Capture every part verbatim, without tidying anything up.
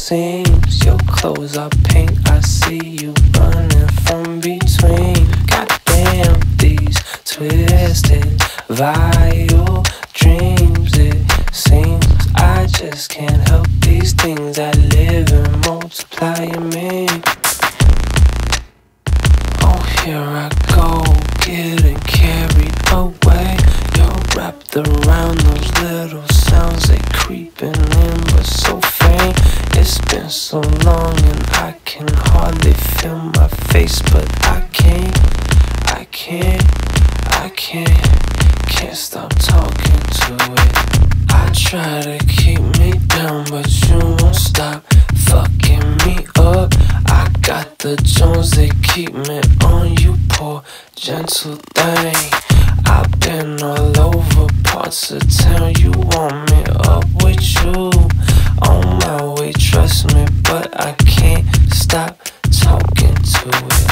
seams. Your clothes are pink, I see you running from between. Goddamn, these twisted vile dreams. It seems I just can't help these things that live and multiply in me. Oh, here I go, getting carried away. You're wrapped around those little sounds, they creeping in but so faint. It's been so long and I can hardly feel my face, but I can't, I can't, I can't, can't stop talking to it. I try to keep me down, but you won't stop fucking me up. I got the Jones, they keep me on, you poor gentle thing. I've been all over parts of town, you want me up with you. On my way, trust me, but I can't stop talking to it.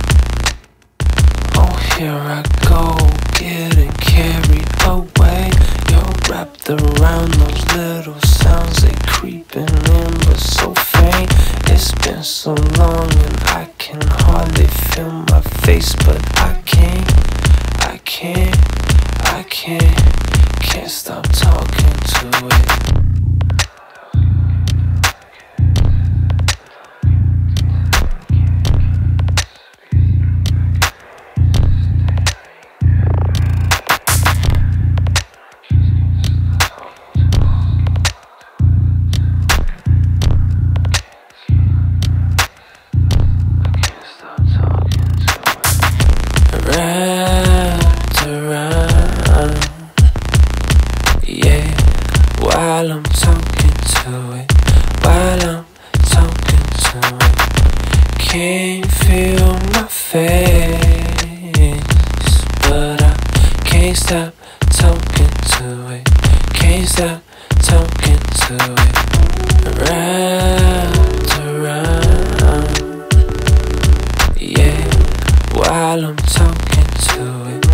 Oh, here I go, getting carried away. You're wrapped around those little sounds, they creeping in but so faint. It's been so long and I can hardly feel my face, but I can't, I can't, I can't, can't stop talking to it. Wrapped around, yeah, while I'm talking to it, while I'm talking to it. Can't feel my face, but I can't stop talking to it, can't stop talking to it. Wrapped around, yeah, while I'm talking to it,